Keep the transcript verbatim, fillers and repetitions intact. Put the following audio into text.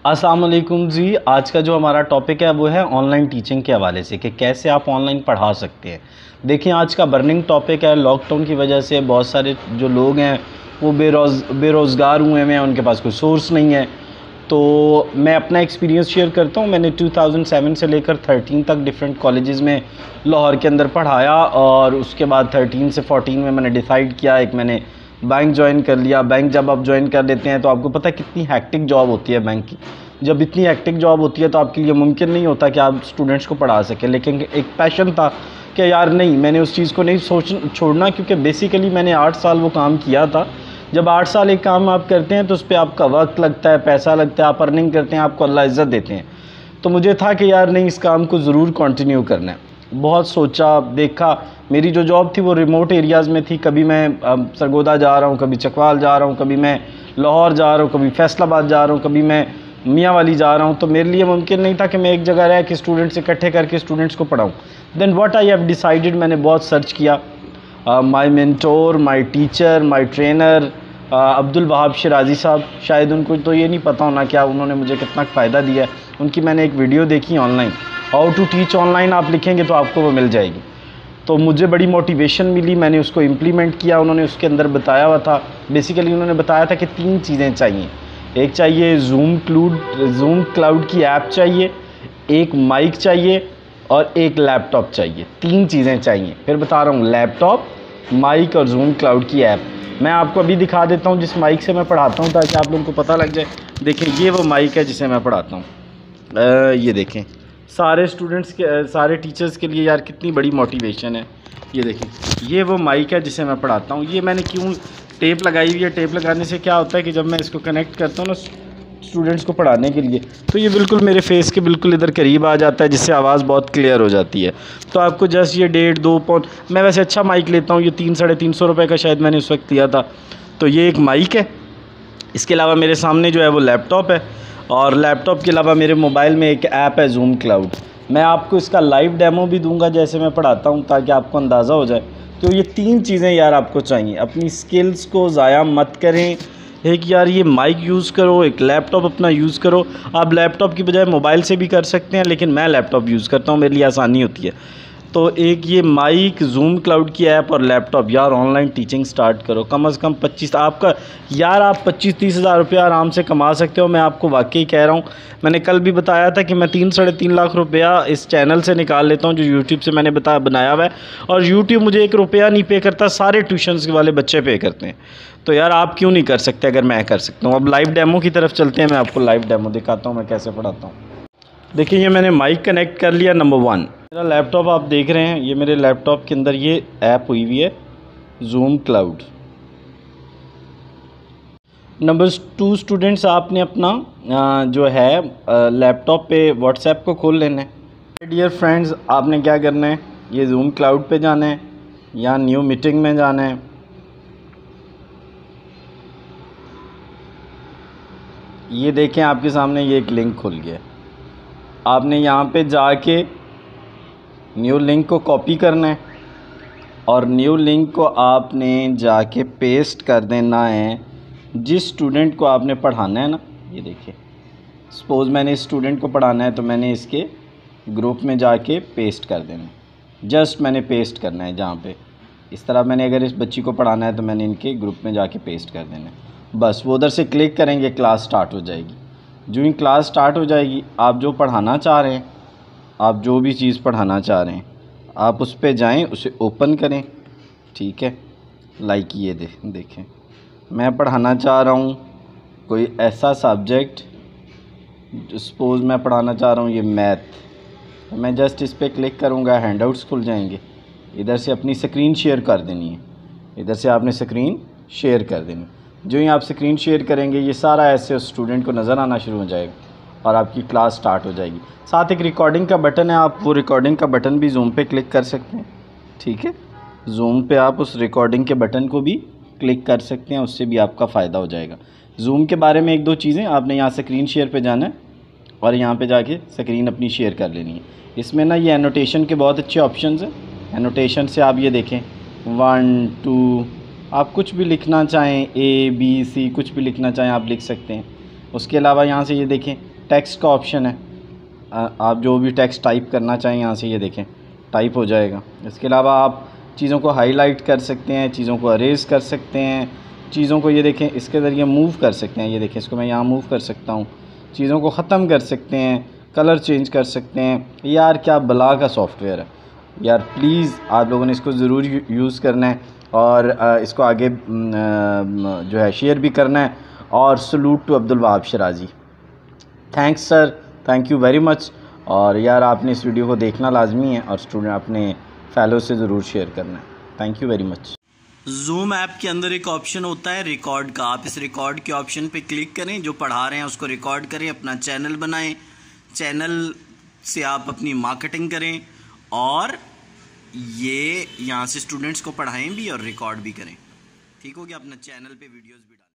अस्सलाम वालेकुम जी। आज का जो हमारा टॉपिक है वो है ऑनलाइन टीचिंग के हवाले से कि कैसे आप ऑनलाइन पढ़ा सकते हैं। देखिए, आज का बर्निंग टॉपिक है। लॉकडाउन की वजह से बहुत सारे जो लोग हैं वो बेरोज़ बेरोज़गार हुए हैं, उनके पास कोई सोर्स नहीं है। तो मैं अपना एक्सपीरियंस शेयर करता हूँ। मैंने टू थाउज़ेंड सेवन से लेकर थर्टीन तक डिफरेंट कॉलेजेस में लाहौर के अंदर पढ़ाया, और उसके बाद थर्टीन से फोर्टीन में मैंने डिसाइड किया, एक मैंने बैंक ज्वाइन कर लिया। बैंक जब आप ज्वाइन कर लेते हैं तो आपको पता है कितनी हैक्टिक जॉब होती है बैंक की। जब इतनी हैक्टिक जॉब होती है तो आपके लिए मुमकिन नहीं होता कि आप स्टूडेंट्स को पढ़ा सकें, लेकिन एक पैशन था कि यार नहीं, मैंने उस चीज़ को नहीं सोच छोड़ना, क्योंकि बेसिकली मैंने आठ साल वो काम किया था। जब आठ साल एक काम आप करते हैं तो उस पर आपका वक्त लगता है, पैसा लगता है, आप अर्निंग करते हैं, आपको अल्लाह इज़्ज़त देते हैं। तो मुझे था कि यार नहीं, इस काम को ज़रूर कंटिन्यू करना है। बहुत सोचा, देखा। मेरी जो जॉब थी वो रिमोट एरियाज़ में थी। कभी मैं सरगोदा जा रहा हूँ, कभी चकवाल जा रहा हूँ, कभी मैं लाहौर जा रहा हूँ, कभी फैसलाबाद जा रहा हूँ, कभी मैं मियाँ वाली जा रहा हूँ। तो मेरे लिए मुमकिन नहीं था कि मैं एक जगह रह के स्टूडेंट्स इकट्ठे करके स्टूडेंट्स को पढ़ाऊँ। Then what I have decided, मैंने बहुत सर्च किया। My mentor, my teacher, my trainer Abdul Wahab Shirazi साहब, शायद उनको तो ये नहीं पता होना क्या उन्होंने मुझे कितना फ़ायदा दिया है। उनकी मैंने एक वीडियो देखी online, how to teach online, आप लिखेंगे तो आपको वो मिल जाएगी। तो मुझे बड़ी मोटिवेशन मिली, मैंने उसको इम्प्लीमेंट किया। उन्होंने उसके अंदर बताया हुआ था, बेसिकली उन्होंने बताया था कि तीन चीज़ें चाहिए। एक चाहिए जूम क्लूड जूम क्लाउड की ऐप चाहिए, एक माइक चाहिए, और एक लैपटॉप चाहिए। तीन चीज़ें चाहिए। फिर बता रहा हूँ, लैपटॉप, माइक और जूम क्लाउड की ऐप। मैं आपको अभी दिखा देता हूँ जिस माइक से मैं पढ़ाता हूँ, ताकि आप लोगों को पता लग जाए। देखें, ये वो माइक है जिसे मैं पढ़ाता हूँ। ये देखें, सारे स्टूडेंट्स के, सारे टीचर्स के लिए यार कितनी बड़ी मोटिवेशन है। ये देखें, ये वो माइक है जिसे मैं पढ़ाता हूँ। ये मैंने क्यों टेप लगाई हुई है, टेप लगाने से क्या होता है कि जब मैं इसको कनेक्ट करता हूँ ना स्टूडेंट्स को पढ़ाने के लिए, तो ये बिल्कुल मेरे फेस के बिल्कुल इधर करीब आ जाता है, जिससे आवाज़ बहुत क्लियर हो जाती है। तो आपको जस्ट ये डेढ़ दो पौन, मैं वैसे अच्छा माइक लेता हूँ, ये तीन साढ़े तीन सौ रुपये का शायद मैंने उस वक्त लिया था। तो ये एक माइक है। इसके अलावा मेरे सामने जो है वो लैपटॉप है, और लैपटॉप के अलावा मेरे मोबाइल में एक ऐप है जूम क्लाउड। मैं आपको इसका लाइव डेमो भी दूंगा जैसे मैं पढ़ाता हूँ, ताकि आपको अंदाज़ा हो जाए। तो ये तीन चीज़ें यार आपको चाहिए। अपनी स्किल्स को ज़ाया मत करें। एक यार ये माइक यूज़ करो, एक लैपटॉप अपना यूज़ करो। आप लैपटॉप की बजाय मोबाइल से भी कर सकते हैं, लेकिन मैं लैपटॉप यूज़ करता हूँ, मेरे लिए आसानी होती है। तो एक ये माइक, जूम क्लाउड की ऐप और लैपटॉप, यार ऑनलाइन टीचिंग स्टार्ट करो। कम से कम पच्चीस आपका यार आप पच्चीस तीस हज़ार रुपया आराम से कमा सकते हो। मैं आपको वाकई कह रहा हूँ। मैंने कल भी बताया था कि मैं तीन साढ़े तीन लाख रुपया इस चैनल से निकाल लेता हूँ जो यूट्यूब से मैंने बता बनाया हुआ है, और यूट्यूब मुझे एक रुपया नहीं पे करता, सारे ट्यूशन्स वाले बच्चे पे करते हैं। तो यार आप क्यों नहीं कर सकते अगर मैं कर सकता हूँ। अब लाइव डेमो की तरफ चलते हैं, मैं आपको लाइव डेमो दिखाता हूँ मैं कैसे पढ़ाता हूँ। देखिए, ये मैंने माइक कनेक्ट कर लिया। नंबर वन, मेरा लैपटॉप आप देख रहे हैं, ये मेरे लैपटॉप के अंदर ये ऐप हुई हुई है Zoom cloud. Number two, students आपने अपना जो है लैपटॉप पे व्हाट्सएप को खोल लेना है। डियर फ्रेंड्स, आपने क्या करना है, ये जूम क्लाउड पे जाना है या न्यू मीटिंग में जाना है। ये देखें, आपके सामने ये एक लिंक खुल गया। आपने यहाँ पे जाके न्यू लिंक को कॉपी करना है, और न्यू लिंक को आपने जाके पेस्ट कर देना है जिस स्टूडेंट को आपने पढ़ाना है ना। ये देखिए, सपोज़ मैंने इस स्टूडेंट को पढ़ाना है, तो मैंने इसके ग्रुप में जाके पेस्ट कर देना है। जस्ट मैंने पेस्ट करना है जहाँ पे, इस तरह मैंने अगर इस बच्ची को पढ़ाना है तो मैंने इनके ग्रुप में जाके पेस्ट कर देना है। बस वो उधर से क्लिक करेंगे, क्लास स्टार्ट हो जाएगी। जो ही क्लास स्टार्ट हो जाएगी, आप जो पढ़ाना चाह रहे हैं, आप जो भी चीज़ पढ़ाना चाह रहे हैं, आप उस पर जाएं, उसे ओपन करें। ठीक है, लाइक ये दे देखें, मैं पढ़ाना चाह रहा हूँ कोई ऐसा सब्जेक्ट, सपोज़ मैं पढ़ाना चाह रहा हूँ ये मैथ। मैं जस्ट इस पर क्लिक करूँगा, हैंडआउट्स खुल जाएंगे। इधर से अपनी स्क्रीन शेयर कर देनी है, इधर से आपने स्क्रीन शेयर कर देनी। जो ही आप स्क्रीन शेयर करेंगे, ये सारा ऐसे उस स्टूडेंट को नज़र आना शुरू हो जाएगा, और आपकी क्लास स्टार्ट हो जाएगी। साथ एक रिकॉर्डिंग का बटन है, आप वो रिकॉर्डिंग का बटन भी जूम पे क्लिक कर सकते हैं। ठीक है, जूम पे आप उस रिकॉर्डिंग के बटन को भी क्लिक कर सकते हैं, उससे भी आपका फ़ायदा हो जाएगा। जूम के बारे में एक दो चीज़ें, आपने यहाँ स्क्रीन शेयर पे जाना है, और यहाँ पे जाके स्क्रीन अपनी शेयर कर लेनी है। इसमें ना ये एनोटेशन के बहुत अच्छे ऑप्शंस हैं। एनोटेशन से आप ये देखें, वन टू, आप कुछ भी लिखना चाहें, ए बी सी कुछ भी लिखना चाहें आप लिख सकते हैं। उसके अलावा यहाँ से ये देखें टेक्स्ट का ऑप्शन है, आप जो भी टेक्स्ट टाइप करना चाहें यहाँ से ये देखें टाइप हो जाएगा। इसके अलावा आप चीज़ों को हाईलाइट कर सकते हैं, चीज़ों को अरेज कर सकते हैं, चीज़ों को ये देखें इसके ज़रिए मूव कर सकते हैं। ये देखें इसको मैं यहाँ मूव कर सकता हूँ, चीज़ों को ख़त्म कर सकते हैं, कलर चेंज कर सकते हैं। यार क्या बला का सॉफ्टवेयर है यार, प्लीज़ आप लोगों ने इसको ज़रूर यूज़ करना है और इसको आगे जो है शेयर भी करना है। और salute to Abdul Wahab Shirazi, thanks sir, thank you very much. और यार आपने इस वीडियो को देखना लाजमी है और स्टूडेंट अपने फेलो से ज़रूर शेयर करना है। Thank you very much. Zoom app के अंदर एक ऑप्शन होता है रिकॉर्ड का, आप इस रिकॉर्ड के ऑप्शन पे क्लिक करें, जो पढ़ा रहे हैं उसको रिकॉर्ड करें, अपना चैनल बनाएं, चैनल से आप अपनी मार्केटिंग करें और ये यहाँ से स्टूडेंट्स को पढ़ाएं भी और रिकॉर्ड भी करें। ठीक हो गया, अपना चैनल पे वीडियोस भी डालें।